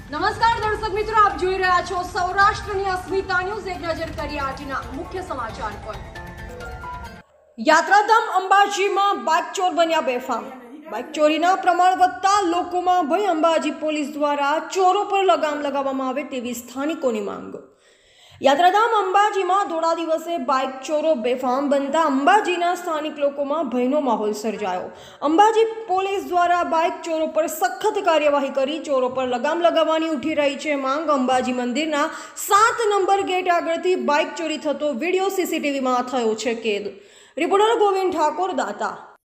નમસ્કાર દર્શક મિત્રો, આપ જોઈ રહ્યા છો સૌરાષ્ટ્રની અસ્મિતા ન્યૂઝ. એક નજર કરીએ આજના મુખ્ય સમાચાર પર. યાત્રાધામ અંબાજીમાં બાઇક ચોર બન્યા બેફામ. બાઇક ચોરીના પ્રમાણ વધતા લોકોમાં ભય. અંબાજી પોલીસ દ્વારા ચોરો પર લગામ લગાવવામાં આવે તેવી સ્થાનિકોની માંગ. યાત્રાધામ અંબાજીમાં ધોળા દિવસે બાઇક ચોરો બેફામ બનતા અંબાજીના સ્થાનિક લોકોમાં ભયનો માહોલ સર્જાયો. અંબાજી પોલીસ દ્વારા બાઇક ચોરો પર સખત કાર્યવાહી કરી ચોરો પર લગામ લગાવવાની ઉઠી રહી છે માંગ. અંબાજી મંદિરના 7 નંબર ગેટ આગળથી બાઇક ચોરી થતો વિડીયો સીસીટીવીમાં થયો છે કેદ. રિપોર્ટર ગોવિંદ ઠાકોર, દાતા.